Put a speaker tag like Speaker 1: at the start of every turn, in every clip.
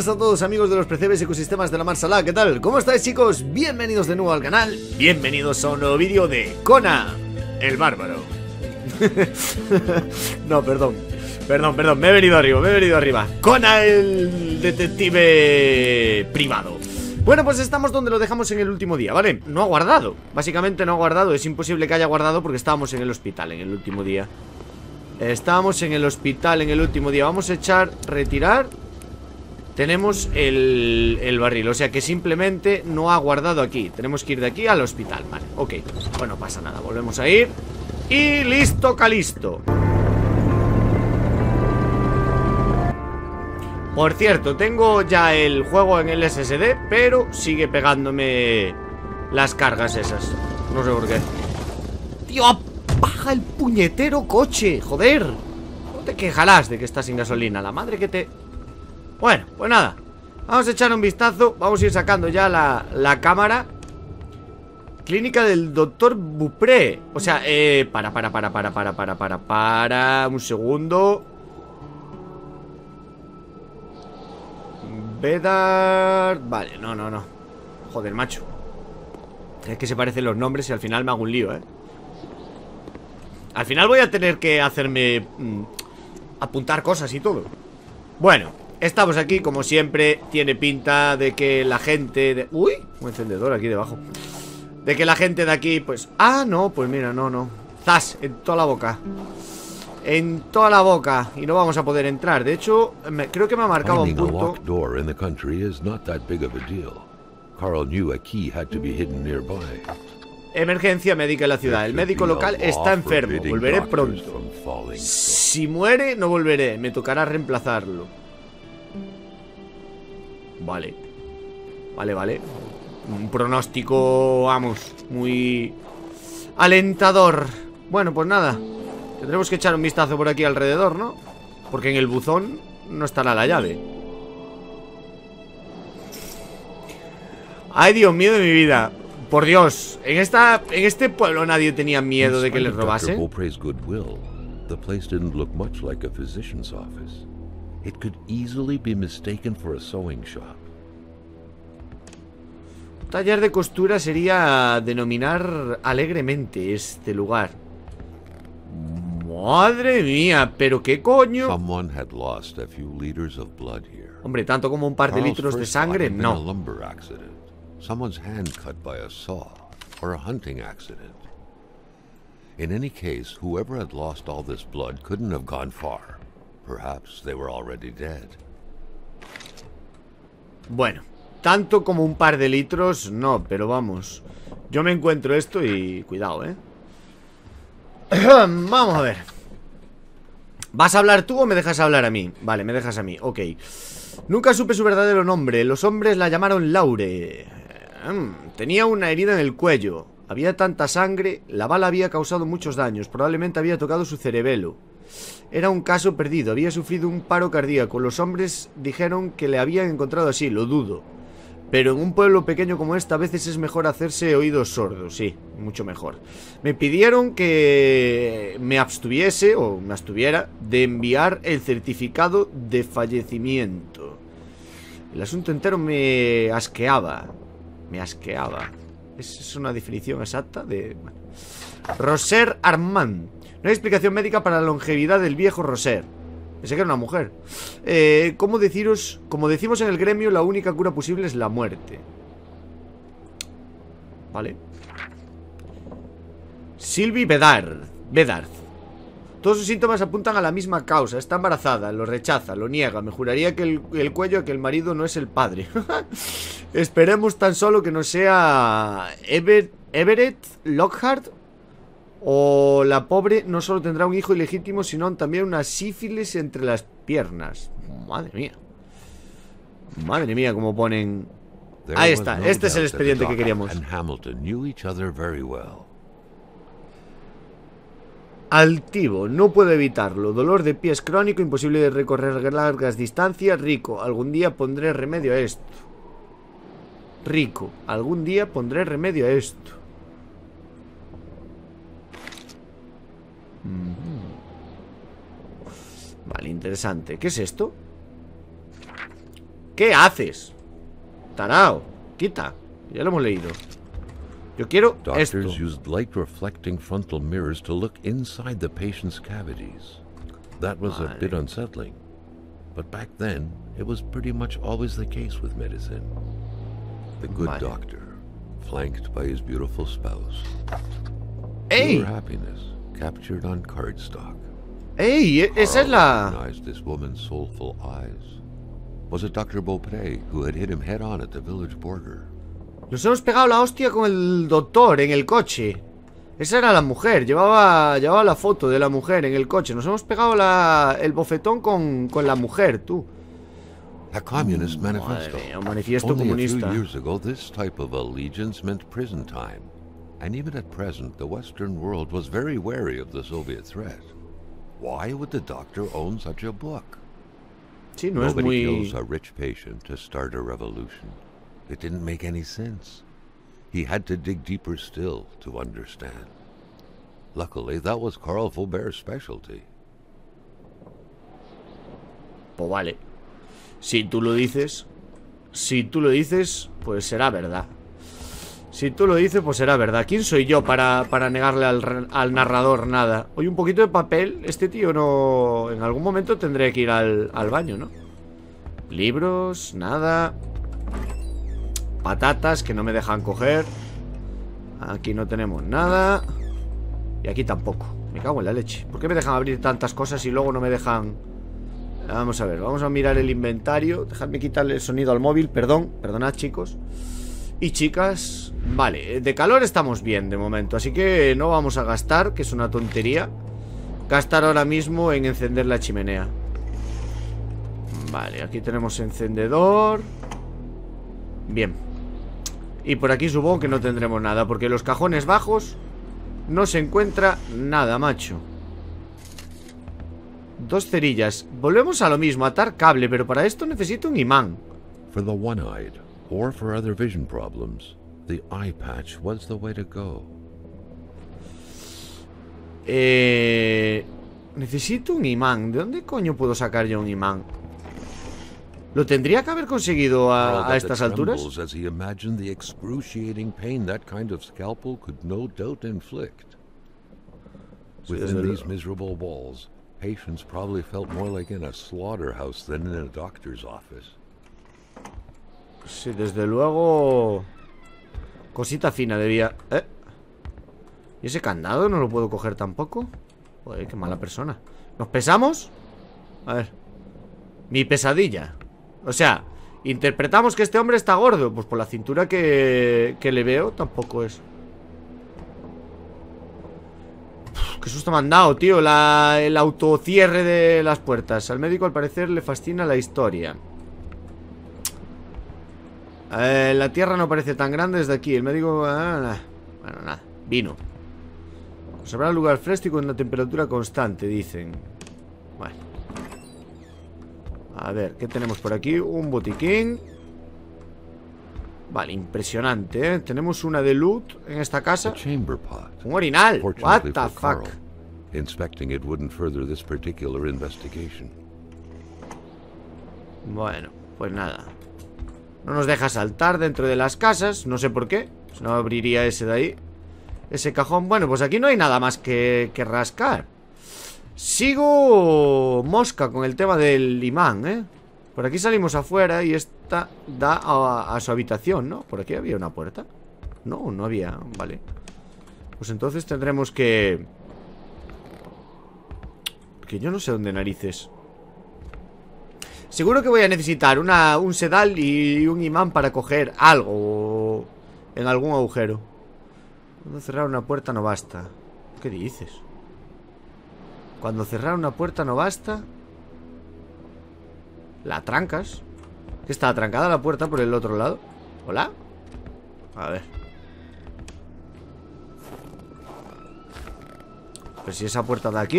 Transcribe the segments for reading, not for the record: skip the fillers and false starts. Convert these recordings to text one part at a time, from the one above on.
Speaker 1: buenas a todos amigos de los percebes ecosistemas de la Mar Salada. ¿Qué tal? ¿Cómo estáis, chicos? Bienvenidos de nuevo al canal. Bienvenidos a un nuevo vídeo de Conan el Bárbaro. No, perdón, me he venido arriba. Conan el detective privado. Bueno, pues estamos donde lo dejamos en el último día, ¿vale? No ha guardado, básicamente no ha guardado. Es imposible que haya guardado porque estábamos en el hospital en el último día. Estábamos en el hospital en el último día. Vamos a echar, retirar. Tenemos el barril, o sea que simplemente no ha guardado aquí. Tenemos que ir de aquí al hospital, vale, ok. Bueno, no pasa nada, volvemos a ir. Y listo, calisto. Por cierto, tengo ya el juego en el SSD, pero sigue pegándome las cargas esas. No sé por qué. Tío, apaga el puñetero coche, joder. No te quejarás de que estás sin gasolina, la madre que te... Bueno, pues nada, vamos a echar un vistazo. Vamos a ir sacando ya la cámara. Clínica del doctor Bupré. O sea, para un segundo. Vedar... Vale, no. Joder, macho. Es que se parecen los nombres y al final me hago un lío, Al final voy a tener que hacerme... apuntar cosas y todo. Bueno, estamos aquí como siempre. Tiene pinta de que la gente de... Uy, un encendedor aquí debajo. De que la gente de aquí, pues... Ah, no, pues mira, no. Zas, en toda la boca. En toda la boca. Y no vamos a poder entrar. De hecho, creo que me ha marcado un punto. Emergencia médica en la ciudad. El médico local está enfermo. Volveré pronto. Si muere, no volveré. Me tocará reemplazarlo. Vale. Un pronóstico, vamos, muy alentador. Bueno, pues nada. Tendremos que echar un vistazo por aquí alrededor, ¿no? Porque en el buzón no estará la llave. Ay, Dios mío de mi vida. Por Dios, en este pueblo nadie tenía miedo de que les robasen. Taller de costura sería denominar alegremente este lugar. Madre mía, pero qué coño. Hombre, tanto como un par de litros de sangre, no.
Speaker 2: Someone's hand cut by a saw or a hunting accident. In any case, whoever had lost all this blood couldn't have gone far. Perhaps they were already dead.
Speaker 1: Bueno, tanto como un par de litros, no, pero vamos. Yo me encuentro esto y... Cuidado, Vamos a ver. ¿Vas a hablar tú o me dejas hablar a mí? Vale, me dejas a mí, ok. Nunca supe su verdadero nombre. Los hombres la llamaron Laure. Tenía una herida en el cuello. Había tanta sangre. La bala había causado muchos daños. Probablemente había tocado su cerebelo. Era un caso perdido. Había sufrido un paro cardíaco. Los hombres dijeron que le habían encontrado así. Lo dudo. Pero en un pueblo pequeño como este a veces es mejor hacerse oídos sordos. Sí, mucho mejor. Me pidieron que me abstuviese o me abstuviera de enviar el certificado de fallecimiento. El asunto entero me asqueaba. ¿Es una definición exacta de... Bueno. Roser Armand. No hay explicación médica para la longevidad del viejo Roser. Pensé que era una mujer. Como decimos en el gremio, la única cura posible es la muerte. Vale. Sylvie Bedard. Todos sus síntomas apuntan a la misma causa. Está embarazada, lo rechaza, lo niega. Me juraría que el cuello, que el marido no es el padre. Esperemos tan solo que no sea Everett Lockhart. O la pobre no solo tendrá un hijo ilegítimo, sino también una sífilis entre las piernas. Madre mía, como ponen. Ahí está, este es el expediente que queríamos. Altivo, no puedo evitarlo. Dolor de pies crónico, imposible de recorrer largas distancias. Rico, algún día pondré remedio a esto. Vale, interesante. ¿Qué es esto? ¿Qué haces? Tarao, quita. Ya lo hemos leído. Yo quiero esto.
Speaker 2: Doctors used light reflecting frontal mirrors to look inside the patient's cavities. That was a bit unsettling. But back then, it was pretty much always the case with medicine. The good doctor, flanked by his beautiful spouse.
Speaker 1: ¡Ey!
Speaker 2: Pure happiness, captured on cardstock.
Speaker 1: ¡Ey! Esa es la...
Speaker 2: Recognized this woman's soulful eyes. Was it Dr. Beaupré who had hit him head on at the village border?
Speaker 1: Nos hemos pegado la hostia con el doctor en el coche. Esa era la mujer, llevaba la foto de la mujer en el coche. Nos hemos pegado el bofetón con la mujer, tú.
Speaker 2: A communist manifesto.
Speaker 1: Madre mía, un manifiesto
Speaker 2: Only
Speaker 1: comunista.
Speaker 2: a few years ago, this type of allegiance meant prison time. And even at present, the Western world was very wary of the Soviet threat. Why would the doctor own such a book?
Speaker 1: Sí, no es
Speaker 2: Nobody
Speaker 1: muy...
Speaker 2: kills a rich patient to start a revolution. It didn't make any sense. He had to dig deeper still to understand. Luckily, that was Carl Faubert's specialty.
Speaker 1: Pues vale. Si tú lo dices, pues será verdad. Si tú lo dices, pues será verdad. ¿Quién soy yo para negarle al narrador nada? Oye, un poquito de papel. Este tío no... En algún momento tendré que ir al baño, ¿no? Libros, nada. Patatas que no me dejan coger. Aquí no tenemos nada. Y aquí tampoco. Me cago en la leche. ¿Por qué me dejan abrir tantas cosas y luego no me dejan...? Vamos a ver, vamos a mirar el inventario. Dejadme quitarle el sonido al móvil, perdonad chicos y chicas. Vale, de calor estamos bien de momento, así que no vamos a gastar, que es una tontería gastar ahora mismo en encender la chimenea. Vale, aquí tenemos encendedor. Bien. Y por aquí supongo que no tendremos nada, porque en los cajones bajos no se encuentra nada, macho. Dos cerillas. Volvemos a lo mismo, atar cable, pero para esto necesito un imán.
Speaker 2: For the one-eyed, or for other vision problems, the eye patch was the way to go.
Speaker 1: Necesito un imán. ¿De dónde coño puedo sacar yo un imán? ¿Lo tendría que haber conseguido a estas alturas?
Speaker 2: As he imagined the excruciating pain that kind of scalpel could no doubt inflict. Within these miserable walls, patients probably felt more like in a slaughterhouse than in a doctor's office.
Speaker 1: Sí, desde luego. Cosita fina debía... ¿Y ese candado no lo puedo coger tampoco? Joder, qué mala persona. ¿Nos pesamos? A ver. Mi pesadilla. O sea, interpretamos que este hombre está gordo. Pues por la cintura que le veo tampoco es. Qué susto me han dado, tío. El autocierre de las puertas. Al médico al parecer le fascina la historia. La tierra no parece tan grande desde aquí. El médico... Bueno, nada. Vino. Conservar el lugar fresco y con una temperatura constante, dicen. Bueno. A ver, ¿qué tenemos por aquí? Un botiquín. Vale, impresionante, ¿eh? Tenemos una de loot en esta casa. Un orinal. What the fuck.
Speaker 2: Inspecting it wouldn't further this particular investigation.
Speaker 1: Bueno, pues nada. No nos deja saltar dentro de las casas. No sé por qué. Pues no abriría ese de ahí. Ese cajón. Bueno, pues aquí no hay nada más que rascar. Sigo mosca con el tema del imán, ¿eh? Por aquí salimos afuera y esta da a su habitación, ¿no? ¿Por aquí había una puerta? No, no había, vale. Pues entonces tendremos que yo no sé dónde narices. Seguro que voy a necesitar un sedal y un imán para coger algo en algún agujero. Cuando cerrar una puerta no basta. ¿Qué dices? Cuando cerrar una puerta no basta. La trancas. ¿Qué está atrancada la puerta por el otro lado? ¿Hola? A ver. Pues si esa puerta de aquí.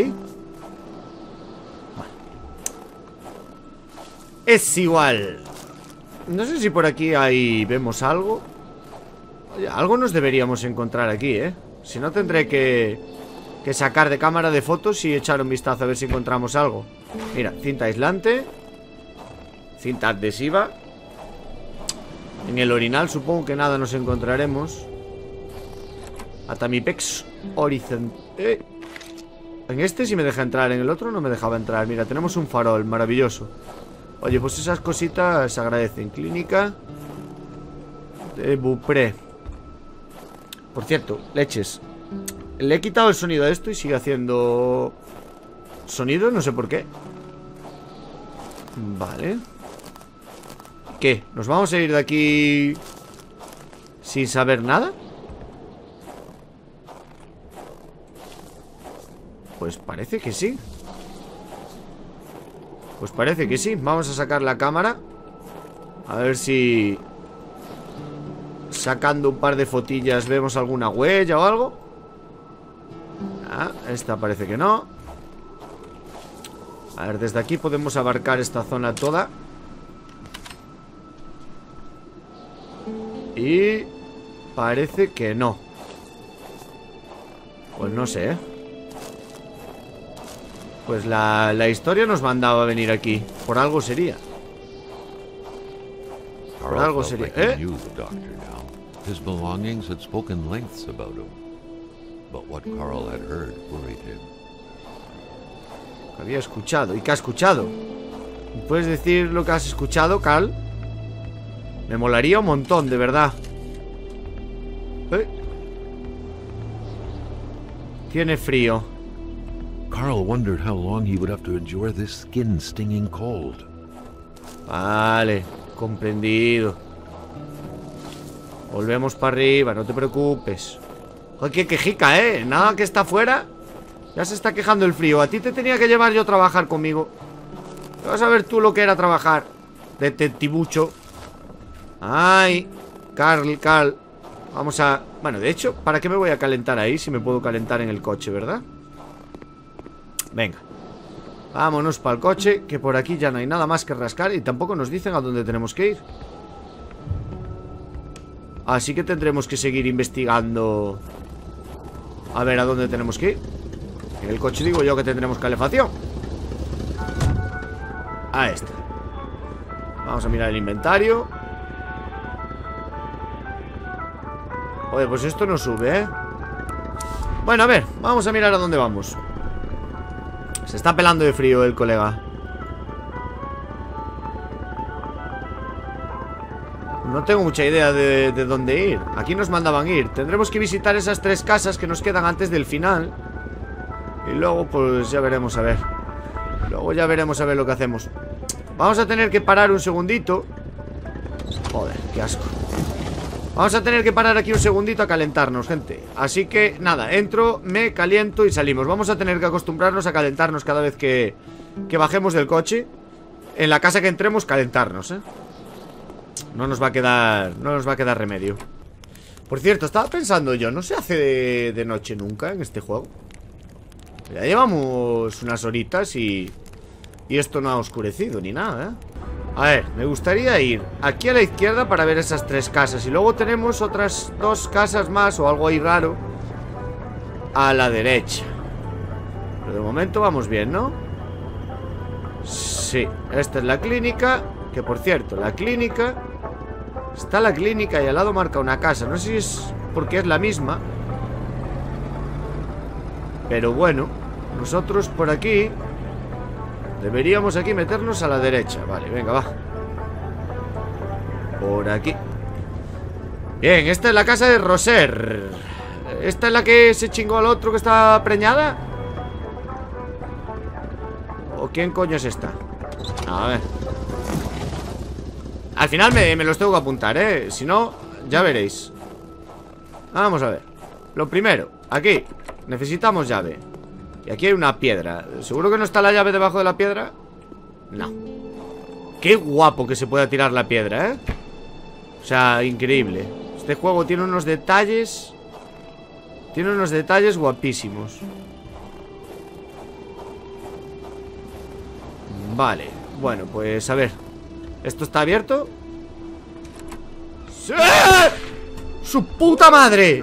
Speaker 1: Vale. Es igual. No sé si por aquí vemos algo. Oye, algo nos deberíamos encontrar aquí, ¿eh? Si no tendré que sacar de cámara de fotos y echar un vistazo a ver si encontramos algo. Mira, cinta aislante, cinta adhesiva. En el orinal supongo que nada nos encontraremos. Atamipex horizonte. En este sí me deja entrar, en el otro no me dejaba entrar. Mira, tenemos un farol, maravilloso. Oye, pues esas cositas se agradecen. Clínica de Bupré. Por cierto, leches, le he quitado el sonido a esto y sigue haciendo sonido, no sé por qué. Vale. ¿Qué? ¿Nos vamos a ir de aquí sin saber nada? Pues parece que sí. Pues parece que sí. Vamos a sacar la cámara. A ver si sacando un par de fotillas vemos alguna huella o algo. Ah, esta parece que no. A ver, desde aquí podemos abarcar esta zona toda. Y parece que no. Pues no sé, ¿eh? Pues la historia nos mandaba a venir aquí. Por algo sería. Por algo sería.
Speaker 2: His belongings had spoken lengths about him, but what Carl had heard worried him.
Speaker 1: Había escuchado. ¿Y qué ha escuchado? ¿Puedes decir lo que has escuchado, Carl? Me molaría un montón, de verdad. Tiene frío.
Speaker 2: Carl wondered how long he would have to endure this skin-stinging cold.
Speaker 1: Vale, comprendido. Volvemos para arriba, no te preocupes. Joder, qué quejica, ¿eh? Nada que está afuera. Ya se está quejando el frío. A ti te tenía que llevar yo a trabajar conmigo. Vas a ver tú lo que era trabajar. Detectivucho. Ay, Carl. Vamos a... Bueno, de hecho, ¿para qué me voy a calentar ahí si me puedo calentar en el coche, verdad? Venga. Vámonos para el coche, que por aquí ya no hay nada más que rascar. Y tampoco nos dicen a dónde tenemos que ir. Así que tendremos que seguir investigando. A ver a dónde tenemos que ir. En el coche digo yo que tendremos calefacción. Ahí está. Vamos a mirar el inventario. Oye, pues esto no sube, ¿eh? Bueno, a ver, vamos a mirar a dónde vamos. Se está pelando de frío el colega. No tengo mucha idea de dónde ir. Aquí nos mandaban ir. Tendremos que visitar esas 3 casas que nos quedan antes del final. Y luego pues ya veremos a ver. Luego ya veremos a ver lo que hacemos. Vamos a tener que parar un segundito. Joder, qué asco. Vamos a tener que parar aquí un segundito a calentarnos, gente. Así que nada, entro, me caliento y salimos. Vamos a tener que acostumbrarnos a calentarnos cada vez que bajemos del coche. En la casa que entremos, calentarnos, ¿eh? No nos va a quedar remedio. Por cierto, estaba pensando yo, no se hace de noche nunca en este juego. Ya llevamos unas horitas y esto no ha oscurecido ni nada, ¿eh? A ver, me gustaría ir aquí a la izquierda para ver esas 3 casas. Y luego tenemos otras 2 casas más o algo ahí raro a la derecha. Pero de momento vamos bien, ¿no? Sí, esta es la clínica. Que por cierto, la clínica... Está la clínica y al lado marca una casa. No sé si es porque es la misma. Pero bueno, nosotros por aquí deberíamos aquí meternos a la derecha. Vale, venga, va. Por aquí. Bien, esta es la casa de Roser. ¿Esta es la que se chingó al otro que está preñada? ¿O quién coño es esta? A ver. Al final me los tengo que apuntar, ¿eh? Si no, ya veréis. Vamos a ver. Lo primero, aquí necesitamos llave. Y aquí hay una piedra. ¿Seguro que no está la llave debajo de la piedra? No. Qué guapo que se pueda tirar la piedra, ¿eh? O sea, increíble. Este juego tiene unos detalles. Tiene unos detalles guapísimos. Vale. Bueno, pues a ver. ¿Esto está abierto? ¡Sí! ¡Su puta madre!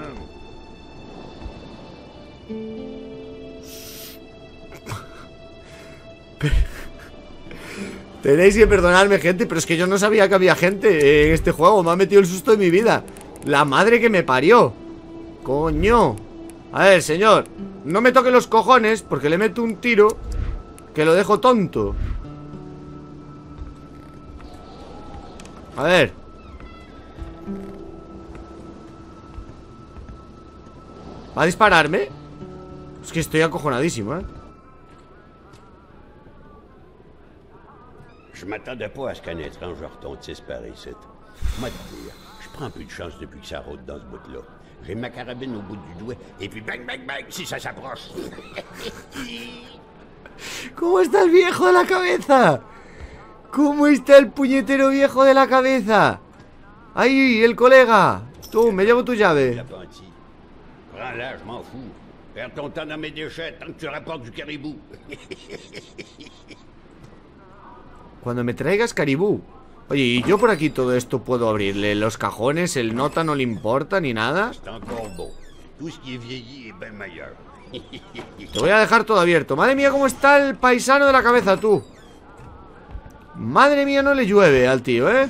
Speaker 1: Tenéis que perdonarme, gente, pero es que yo no sabía que había gente en este juego. Me ha metido el susto de mi vida. La madre que me parió. Coño. A ver, señor, no me toque los cojones, porque le meto un tiro que lo dejo tonto. A ver. ¿Va a dispararme? Es que estoy acojonadísimo, ¿eh?
Speaker 3: Je m'attendais pas à ce qu'un étrange retentisse par ici. Moi, te dire, je prends un peu de chance depuis que ça rôde dans ce bout-là. J'ai ma carabine au bout du doigt, et puis bang, bang, bang, si ça s'approche.
Speaker 1: ¿Cómo está el viejo de la cabeza? ¿Cómo está el puñetero viejo de la cabeza? ¡Ahí, el colega! Tú, me llevo tu llave.
Speaker 3: L'apprenti. Prends-la, je m'en fous. Perds ton temps dans mes déchets tant que tu rapportes du caribou.
Speaker 1: Cuando me traigas caribú. Oye, ¿y yo por aquí todo esto puedo abrirle? ¿Los cajones? ¿El nota no le importa ni nada?
Speaker 3: C'est encore beau. Tout ce qui est vieilli est bien meilleur.
Speaker 1: Te voy a dejar todo abierto. Madre mía, cómo está el paisano de la cabeza, tú. Madre mía, no le llueve al tío, ¿eh?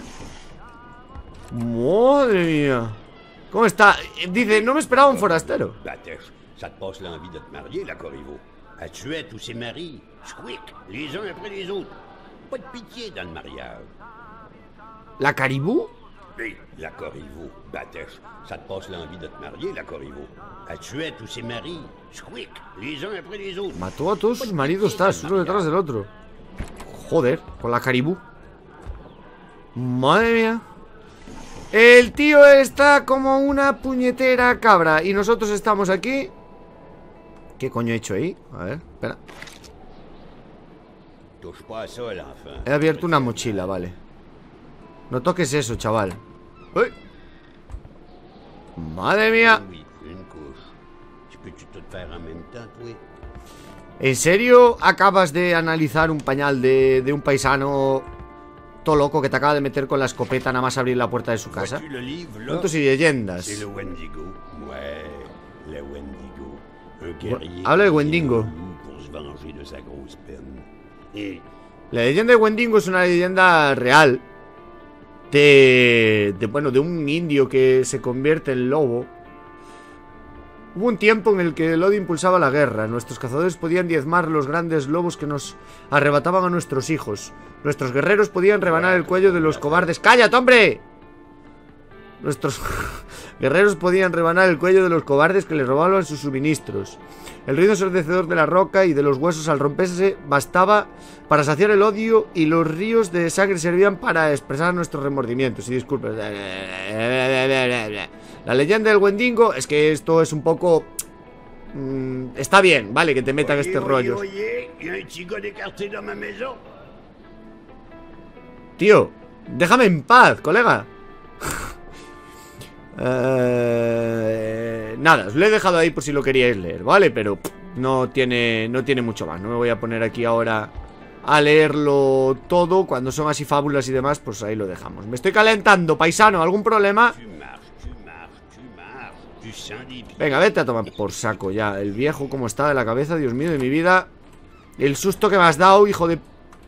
Speaker 1: Madre mía. ¿Cómo está? Dice, no me esperaba un forastero.
Speaker 3: Batèche, ça te passe l'envie de te marier, la Corriveau. Elle tuait tous ses maris. Squick, les uns après les autres. Pas de pitié dans le mariage.
Speaker 1: ¿La caribú?
Speaker 3: Oui, la Corriveau, Batèche, ça te passe l'envie de te marier, la Corriveau. Elle tuait tous ses maris. Squick, les uns après les autres.
Speaker 1: Mató a todos sus maridos, estás uno detrás del otro. Joder, con la caribú. Madre mía. El tío está como una puñetera cabra. Y nosotros estamos aquí. ¿Qué coño he hecho ahí? A ver, espera.
Speaker 3: Touche pas à ça, l'enfant.
Speaker 1: He abierto una mochila, vale. No toques eso, chaval. ¡Uy! Madre mía.
Speaker 3: Oui, une couche. Tu peux-tu tout faire en même temps, toi?
Speaker 1: ¿En serio acabas de analizar un pañal de un paisano todo loco que te acaba de meter con la escopeta nada más abrir la puerta de su casa?
Speaker 3: Vois-tu le livre, là?
Speaker 1: Cuentos y leyendas.
Speaker 3: C'est le Wendigo. Ouais, le Wendigo. Un guerrier.
Speaker 1: Habla de
Speaker 3: qui
Speaker 1: Wendigo.
Speaker 3: vient au loup pour se venger de sa grosse peine. Et
Speaker 1: La leyenda de Wendigo es una leyenda real bueno, de un indio que se convierte en lobo. Hubo un tiempo en el que el odio impulsaba la guerra. Nuestros cazadores podían diezmar los grandes lobos que nos arrebataban a nuestros hijos. Nuestros guerreros podían rebanar el cuello de los cobardes. ¡Cállate, hombre! Nuestros guerreros podían rebanar el cuello de los cobardes que les robaban sus suministros. El ruido ensordecedor de la roca y de los huesos al romperse bastaba para saciar el odio, y los ríos de sangre servían para expresar nuestros remordimientos y disculpas. La leyenda del Wendigo es que esto es un poco... está bien, vale, que te metan este rollo.
Speaker 3: Oye, y un petit gars écarté dans ma maison.
Speaker 1: Tío, déjame en paz, colega. Nada, os lo he dejado ahí por si lo queríais leer, ¿vale? Pero no tiene mucho más. No me voy a poner aquí ahora a leerlo todo. Cuando son así fábulas y demás, pues ahí lo dejamos. Me estoy calentando, paisano, ¿algún problema? Venga, vete a tomar por saco ya. El viejo cómo está de la cabeza, Dios mío de mi vida. El susto que me has dado, hijo de...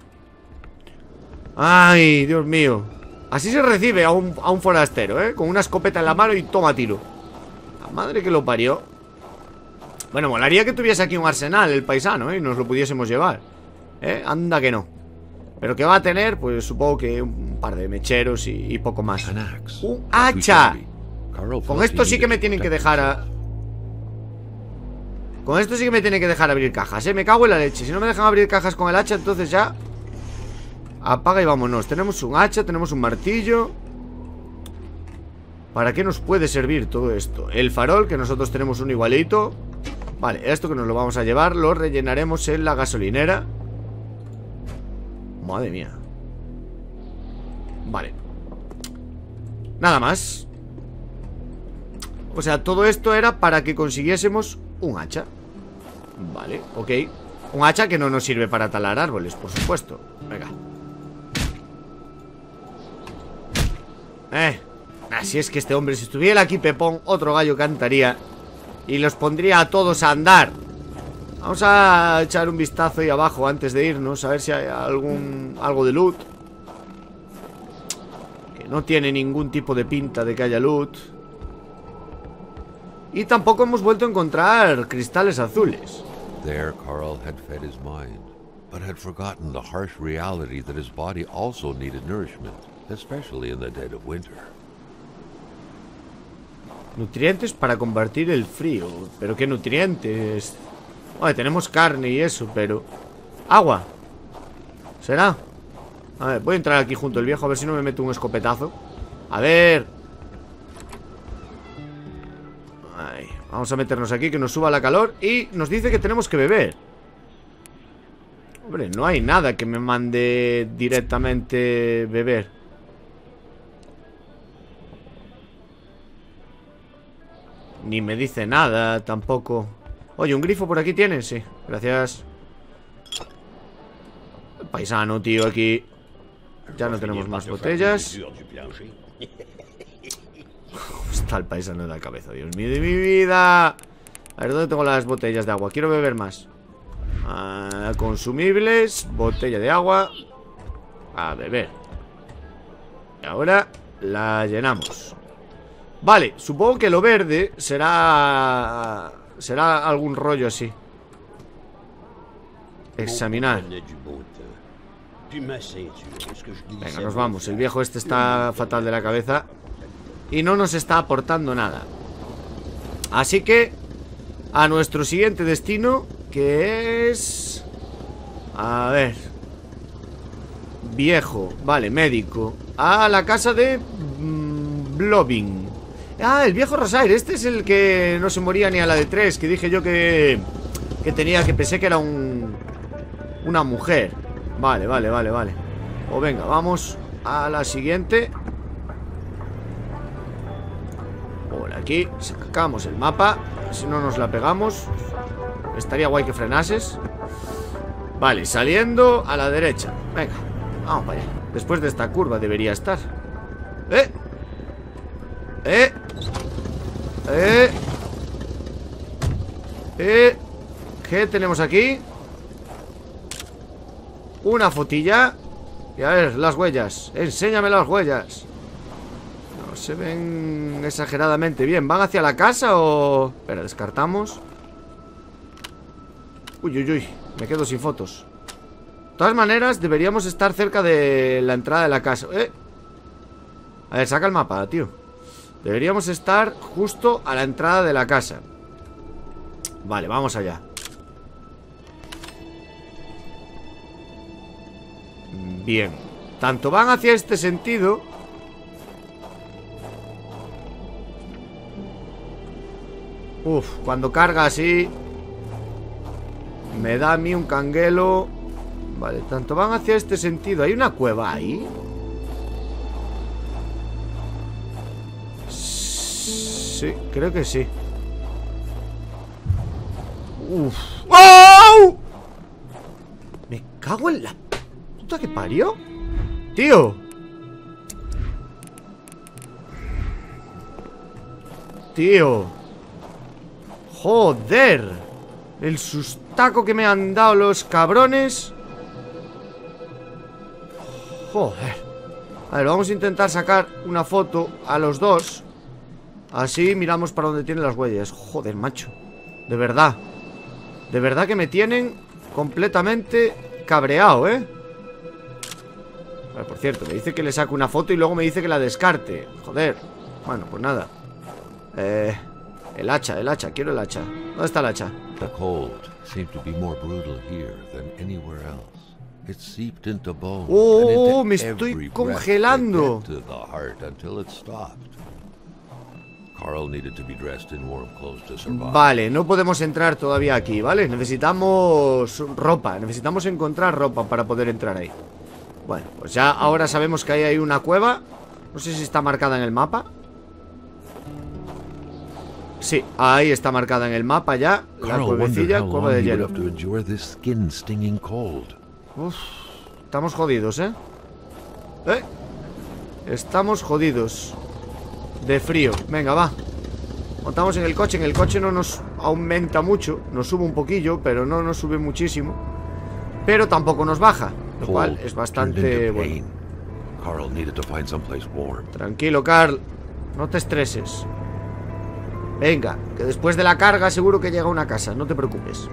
Speaker 1: Ay, Dios mío. Así se recibe a un forastero, ¿eh? Con una escopeta en la mano y toma tiro. La madre que lo parió. Bueno, molaría que tuviese aquí un arsenal el paisano, ¿eh? Y nos lo pudiésemos llevar, ¿eh? Anda que no. Pero que va a tener, pues supongo que un par de mecheros y poco más. ¡Un hacha! Con esto sí que me tienen que dejar a... Con esto sí que me tienen que dejar abrir cajas, ¿eh? Me cago en la leche. Si no me dejan abrir cajas con el hacha, entonces ya... Apaga y vámonos. Tenemos un hacha, tenemos un martillo. ¿Para qué nos puede servir todo esto? El farol, que nosotros tenemos un igualito. Vale, esto que nos lo vamos a llevar, lo rellenaremos en la gasolinera. Madre mía. Vale. Nada más. O sea, todo esto era para que consiguiésemos un hacha. Vale, ok. Un hacha que no nos sirve para talar árboles, por supuesto. Venga. Así es que este hombre, si estuviera aquí Pepón, otro gallo cantaría y los pondría a todos a andar. Vamos a echar un vistazo ahí abajo antes de irnos, a ver si hay algo de loot. Que no tiene ningún tipo de pinta de que haya loot. Y tampoco hemos vuelto a encontrar cristales azules.
Speaker 2: There, Carl had fed his mind, but had forgotten the harsh reality that his body also needed nourishment, especially in the dead of winter.
Speaker 1: Nutrientes para combatir el frío. ¿Pero qué nutrientes? Vale, tenemos carne y eso, pero... agua. ¿Será? A ver, voy a entrar aquí junto al viejo, a ver si no me meto un escopetazo. A ver. Ay, vamos a meternos aquí, que nos suba la calor. Y nos dice que tenemos que beber. Hombre, no hay nada que me mande directamente beber. Ni me dice nada tampoco. Oye, ¿un grifo por aquí tienes? Sí, gracias. Paisano, tío, aquí. Ya no tenemos más botellas. Está el paisano de la cabeza, Dios mío de mi vida. A ver, ¿dónde tengo las botellas de agua? Quiero beber más. Consumibles, botella de agua. A beber. Y ahora la llenamos. Vale, supongo que lo verde será algún rollo así. Examinar. Venga, nos vamos. El viejo este está fatal de la cabeza y no nos está aportando nada. Así que a nuestro siguiente destino, que es... a ver... viejo, vale, médico. A la casa de... Blobbing. Ah, el viejo Rosaire. Este es el que no se moría ni a la de 3. Que dije yo que tenía, que pensé que era una mujer. Vale. O venga, vamos a la siguiente. Por aquí, sacamos el mapa. Si no nos la pegamos. Estaría guay que frenases. Vale, saliendo a la derecha. Venga, vamos para allá. Después de esta curva debería estar. ¿Qué tenemos aquí? Una fotilla. Y a ver, las huellas. Enséñame las huellas. No se ven exageradamente bien. ¿Van hacia la casa o...? Espera, descartamos. Uy, me quedo sin fotos. De todas maneras, deberíamos estar cerca de la entrada de la casa. A ver, saca el mapa, tío. Deberíamos estar justo a la entrada de la casa. Vale, vamos allá. Bien. Tanto van hacia este sentido. Uf, cuando carga así me da a mí un canguelo. Vale, tanto van hacia este sentido. ¿Hay una cueva ahí? Sí, creo que sí. Uf. ¡Oh! Me cago en la puta que parió. Tío. Joder. El sustaco que me han dado los cabrones. Joder. A ver, vamos a intentar sacar una foto a los dos. Así miramos para donde tienen las huellas. Joder, macho. De verdad. De verdad que me tienen completamente cabreado, ¿eh? Vale, por cierto, me dice que le saque una foto y luego me dice que la descarte. Joder. Bueno, pues nada. El hacha, quiero el hacha. ¿Dónde está el hacha?
Speaker 2: The cold seemed to be more brutal here than anywhere else. It seeped into bone and into
Speaker 1: me estoy
Speaker 2: every breath
Speaker 1: congelando.
Speaker 2: that get to the heart until it stopped. Carl needed to be dressed in warm clothes to survive.
Speaker 1: Vale, no podemos entrar todavía aquí, ¿vale? Necesitamos ropa, necesitamos encontrar ropa para poder entrar ahí. Bueno, pues ya ahora sabemos que hay ahí una cueva. No sé si está marcada en el mapa. Sí, ahí está marcada en el mapa ya. La cuevecilla, cueva de hielo. Uf, estamos jodidos, ¿eh? Estamos jodidos de frío. Venga, va. Montamos en el coche no nos... aumenta mucho. Nos sube un poquillo, pero no nos sube muchísimo. Pero tampoco nos baja, lo cual es bastante bueno.
Speaker 2: Carl needed to find someplace warm.
Speaker 1: Tranquilo, Carl. No te estreses. Venga, que después de la carga seguro que llega a una casa. No te preocupes.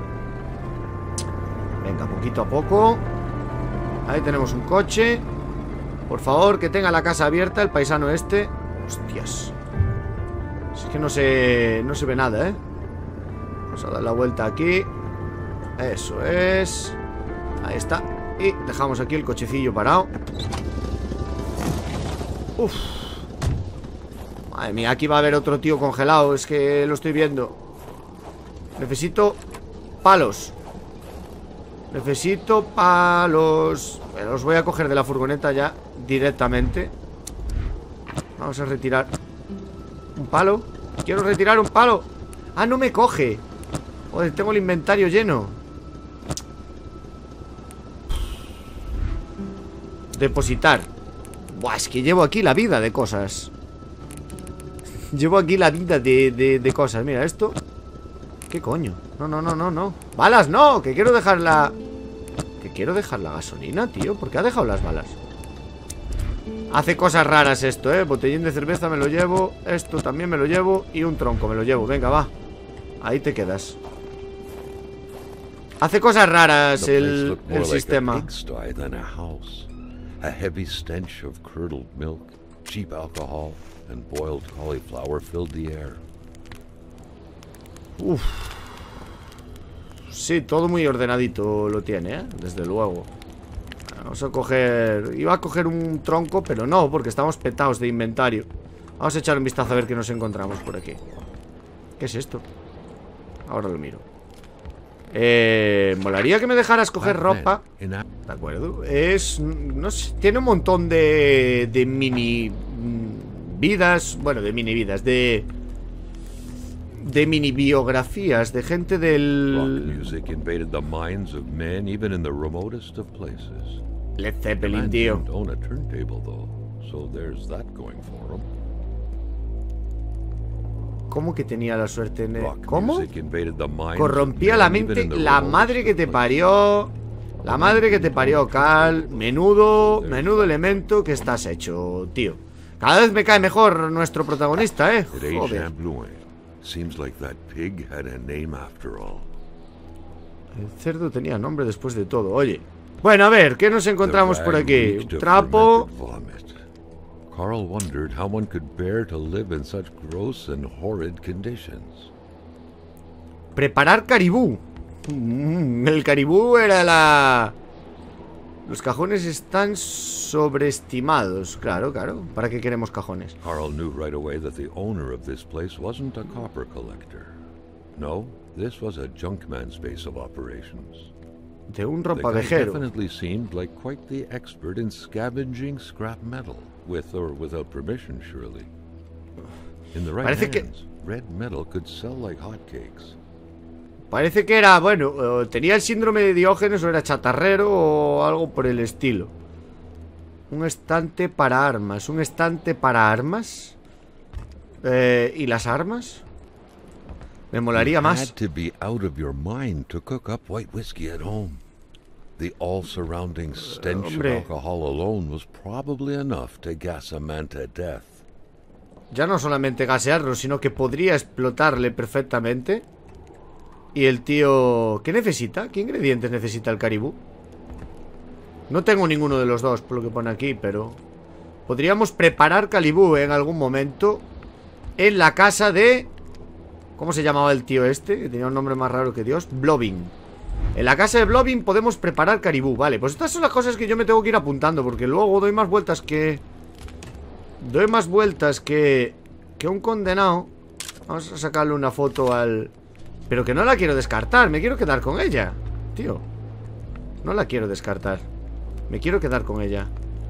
Speaker 1: Venga, poquito a poco. Ahí tenemos un coche. Por favor, que tenga la casa abierta el paisano este. Hostias. Es que no se ve nada, ¿eh? Vamos a dar la vuelta aquí. Eso es. Ahí está. Y dejamos aquí el cochecillo parado. Uf. Madre mía, aquí va a haber otro tío congelado. Es que lo estoy viendo. Necesito palos. Necesito palos. Me los voy a coger de la furgoneta ya directamente. Vamos a retirar un palo. Quiero retirar un palo. Ah, no me coge. Joder, tengo el inventario lleno. Depositar. Buah, es que llevo aquí la vida de cosas. Llevo aquí la vida de cosas. Mira, esto. ¿Qué coño? No. Balas, no, que quiero dejar la... Que quiero dejar la gasolina, tío. ¿Por qué ha dejado las balas? Hace cosas raras esto, botellín de cerveza me lo llevo. Esto también me lo llevo. Y un tronco me lo llevo, venga, va. Ahí te quedas. Hace cosas raras el sistema.
Speaker 2: A heavy stench of curdled milk, cheap alcohol, and boiled cauliflower filled the air.
Speaker 1: Uf. Sí, todo muy ordenadito lo tiene, desde luego. Vamos a coger... Iba a coger un tronco, pero no, porque estamos petados de inventario. Vamos a echar un vistazo a ver qué nos encontramos por aquí. ¿Qué es esto? Ahora lo miro. Molaría que me dejaras coger ropa. De acuerdo. Es... No sé, tiene un montón de mini... vidas. Bueno, de mini vidas. De mini biografías de gente del... Led Zeppelin, tío. ¿Cómo que tenía la suerte en el... ¿Cómo? Corrompía la mente. La madre que te parió. La madre que te parió, Carl. Menudo elemento que estás hecho, tío. Cada vez me cae mejor nuestro protagonista, Joder. El cerdo tenía nombre después de todo, oye. Bueno, a ver, ¿qué nos encontramos por aquí? Trapo.
Speaker 2: Carl wondered how one could bear to live in such gross and horrid conditions.
Speaker 1: Preparar caribú. El caribú era la... Los cajones están sobreestimados. Claro. ¿Para qué queremos cajones?
Speaker 2: Carl knew right away that the owner of this place wasn't a copper collector. No, this was a junkman's base of operations.
Speaker 1: De un ropavejero.
Speaker 2: Definitely seemed like quite the expert in scavenging scrap metal, with or without permission, surely. In the right hands, red metal could sell like hotcakes.
Speaker 1: Parece que era, bueno, tenía el síndrome de Diógenes o era chatarrero o algo por el estilo. Un estante para armas. ¿Un estante para armas? ¿Y las armas? Me molaría más.
Speaker 2: Had to be out of your mind to cook up white whiskey at home. The all-surrounding stench of alcohol alone was probably enough to gas a man to death.
Speaker 1: Ya no solamente gasearlo, sino que podría explotarle perfectamente. Y el tío... ¿Qué necesita? ¿Qué ingredientes necesita el caribú? No tengo ninguno de los dos, por lo que pone aquí, pero... Podríamos preparar caribú en algún momento en la casa de... ¿Cómo se llamaba el tío este? Que tenía un nombre más raro que Dios. Blobbin. En la casa de Blobbin podemos preparar caribú. Vale, pues estas son las cosas que yo me tengo que ir apuntando, porque luego doy más vueltas que... que un condenado. Vamos a sacarle una foto al... Pero que no la quiero descartar, me quiero quedar con ella. Tío, no la quiero descartar. Me quiero quedar con ella.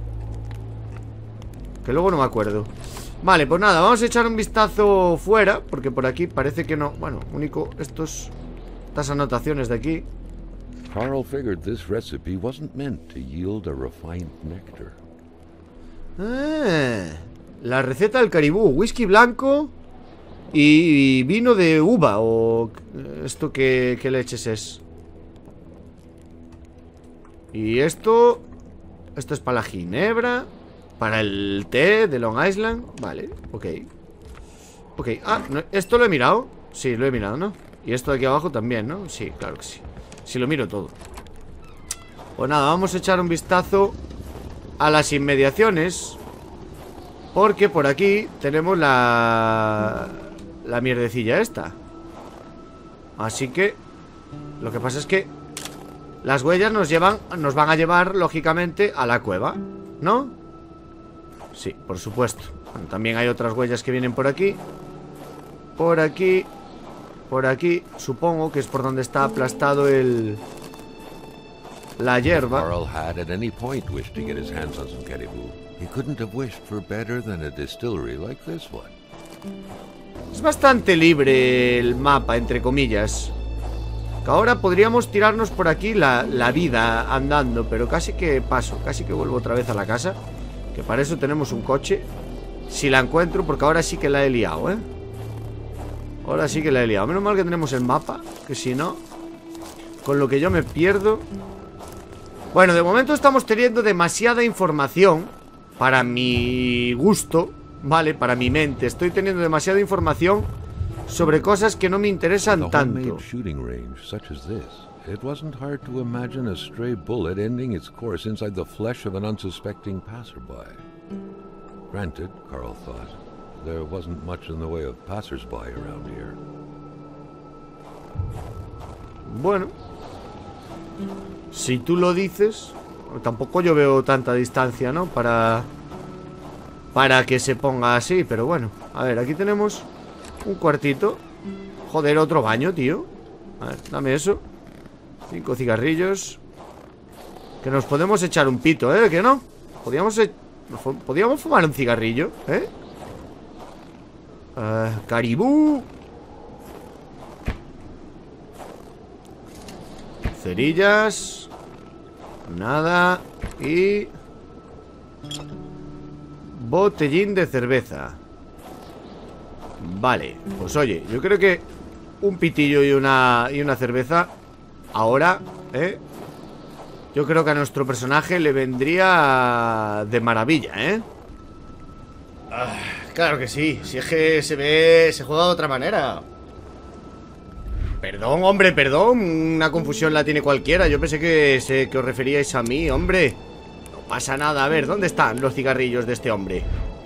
Speaker 1: Que luego no me acuerdo. Vale, pues nada, vamos a echar un vistazo fuera, porque por aquí parece que no. Bueno, único, estas anotaciones de aquí.
Speaker 2: Carl figured this recipe wasn't meant to yield a refined nectar.
Speaker 1: La receta del caribú. Whisky blanco, Y vino de uva. O esto qué leches es. Y esto es para la ginebra. Para el té de Long Island. Vale, ok. Ok, no, esto lo he mirado. Sí, lo he mirado, ¿no? Y esto de aquí abajo también, ¿no? Sí, claro que sí. Sí, lo miro todo. Pues nada, vamos a echar un vistazo a las inmediaciones, porque por aquí tenemos la mierdecilla esta. Así que lo que pasa es que las huellas nos van a llevar, lógicamente, a la cueva, ¿no? Sí, por supuesto. Bueno, también hay otras huellas que vienen por aquí. Por aquí. Por aquí. Supongo que es por donde está aplastado la hierba.
Speaker 2: Carl had at any point wished to get his hands on some caribou. He couldn't have wished for better than a distillery like this one.
Speaker 1: Es bastante libre el mapa, entre comillas. Que ahora podríamos tirarnos por aquí la vida andando, pero casi que paso, casi que vuelvo otra vez a la casa. Que para eso tenemos un coche. Si la encuentro, porque ahora sí que la he liado, ¿eh? Ahora sí que la he liado. Menos mal que tenemos el mapa, que si no, con lo que yo me pierdo. Bueno, de momento estamos teniendo demasiada información para mi gusto, ¿vale? Para mi mente. Estoy teniendo demasiada información sobre cosas que no me interesan tanto.
Speaker 2: It wasn't hard to imagine a stray bullet ending its course inside the flesh of an unsuspecting passerby. Granted, Carl thought, there wasn't much in the way of passersby around here.
Speaker 1: Bueno, si tú lo dices, tampoco yo veo tanta distancia, ¿no? Para que se ponga así, pero bueno. A ver, aquí tenemos un cuartito. Joder, otro baño, tío. A ver, dame eso. 5 cigarrillos. Que nos podemos echar un pito, ¿eh? ¿Que no? Podríamos fumar un cigarrillo, ¿eh? Caribú. Cerillas. Nada. Y botellín de cerveza. Vale, pues oye, yo creo que un pitillo y una cerveza ahora, ¿eh? Yo creo que a nuestro personaje le vendría de maravilla, ¿eh? Claro que sí. Si es que se juega de otra manera. Perdón, hombre, perdón. Una confusión la tiene cualquiera. Yo pensé que os referíais a mí, hombre. No pasa nada. A ver, ¿dónde están los cigarrillos de este hombre?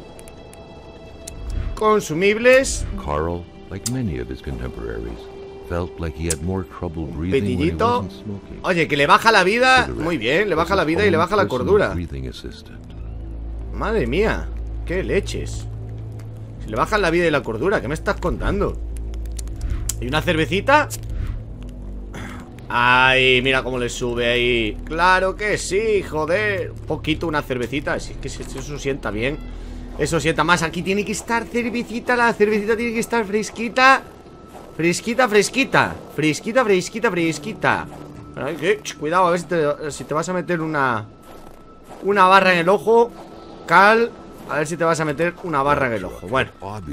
Speaker 1: Consumibles.
Speaker 2: Carl, like many of his contemporaries, felt like he had more trouble breathing when he
Speaker 1: Petillito.
Speaker 2: wasn't smoking.
Speaker 1: Oye, que le baja la vida. Muy bien, le baja la vida y le baja la cordura. Madre mía, qué leches. Si le bajan la vida y la cordura, ¿qué me estás contando? ¿Y una cervecita? Ay, mira cómo le sube ahí. Claro que sí, joder. Un poquito una cervecita. Si es que eso sienta bien. Eso sienta más. Aquí tiene que estar cervecita. La cervecita tiene que estar fresquita. Fresquita, fresquita. Fresquita, fresquita, fresquita. Cuidado, a ver si te vas a meter una barra en el ojo. Cal, a ver si te vas a meter una barra en el ojo. Bueno,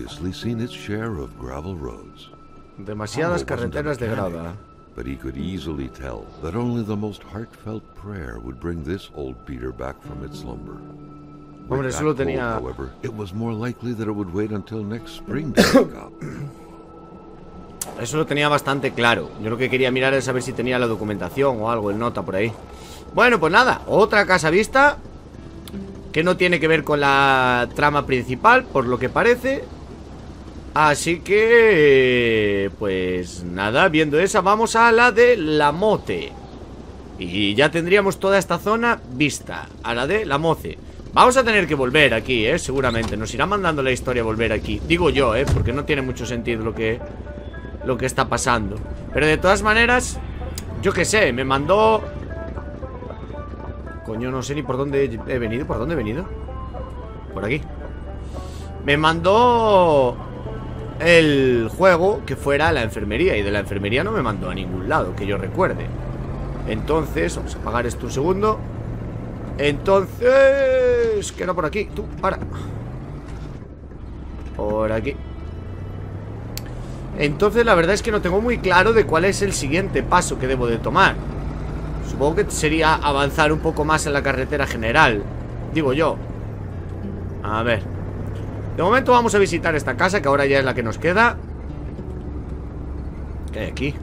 Speaker 1: demasiadas carreteras de grava.
Speaker 2: But he could easily tell that only the most heartfelt prayer would bring this old Peter back from its slumber.
Speaker 1: Hombre, eso lo tenía.
Speaker 2: However, it was more likely that it would wait until next spring to wake up.
Speaker 1: Eso lo tenía bastante claro. Yo lo que quería mirar es saber si tenía la documentación o algo, el nota por ahí. Bueno, pues nada, otra casa vista que no tiene que ver con la trama principal, por lo que parece. Así que pues nada, viendo esa, vamos a la de La Motte. Y ya tendríamos toda esta zona vista. A la de La Motte. Vamos a tener que volver aquí, seguramente. Nos irá mandando la historia a volver aquí. Digo yo, porque no tiene mucho sentido lo que está pasando. Pero de todas maneras, yo qué sé, me mandó... Coño, no sé ni por dónde he venido. ¿Por dónde he venido? Por aquí. Me mandó el juego que fuera a la enfermería. Y de la enfermería no me mandó a ningún lado, que yo recuerde. Entonces, vamos a apagar esto un segundo. Entonces, ¿qué era por aquí? Tú, para. Por aquí. Entonces la verdad es que no tengo muy claro de cuál es el siguiente paso que debo de tomar. Supongo que sería avanzar un poco más en la carretera general, digo yo. A ver. De momento vamos a visitar esta casa, que ahora ya es la que nos queda. ¿Qué hay aquí?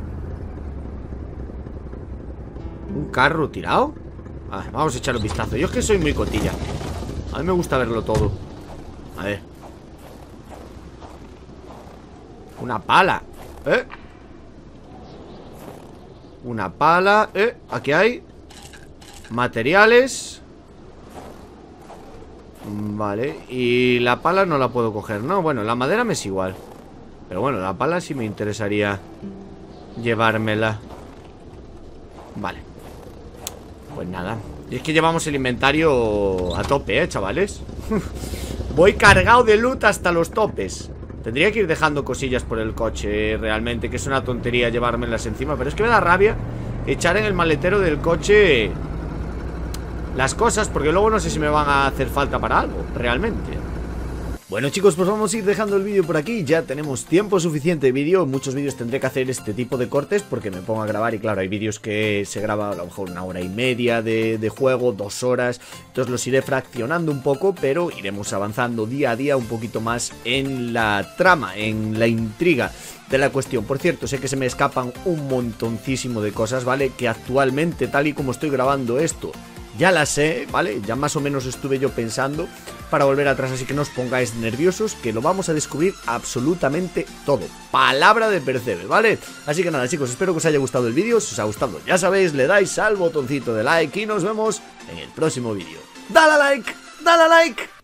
Speaker 1: ¿Un carro tirado? Vamos a echar un vistazo. Yo es que soy muy cotilla. A mí me gusta verlo todo. A ver. Una pala. Una pala. Aquí hay materiales. Vale. Y la pala no la puedo coger, ¿no? Bueno, la madera me es igual. Pero bueno, la pala sí me interesaría llevármela. Vale. Pues nada. Y es que llevamos el inventario a tope, chavales. Voy cargado de loot hasta los topes. Tendría que ir dejando cosillas por el coche, realmente, que es una tontería llevármelas encima. Pero es que me da rabia echar en el maletero del coche las cosas, porque luego no sé si me van a hacer falta para algo, realmente. Bueno, chicos, pues vamos a ir dejando el vídeo por aquí. Ya tenemos tiempo suficiente de vídeo. Muchos vídeos tendré que hacer este tipo de cortes porque me pongo a grabar y claro, hay vídeos que se graba a lo mejor 1 hora y media de juego, 2 horas. Entonces los iré fraccionando un poco, pero iremos avanzando día a día un poquito más en la trama, en la intriga de la cuestión. Por cierto, sé que se me escapan un montoncísimo de cosas, ¿vale? Que actualmente, tal y como estoy grabando esto, ya las sé, ¿vale? Ya más o menos estuve yo pensando para volver atrás, así que no os pongáis nerviosos, que lo vamos a descubrir absolutamente todo. Palabra de Percebe, ¿vale? Así que nada, chicos, espero que os haya gustado el vídeo. Si os ha gustado, ya sabéis, le dais al botoncito de like y nos vemos en el próximo vídeo. ¡Dale a like! ¡Dale a like!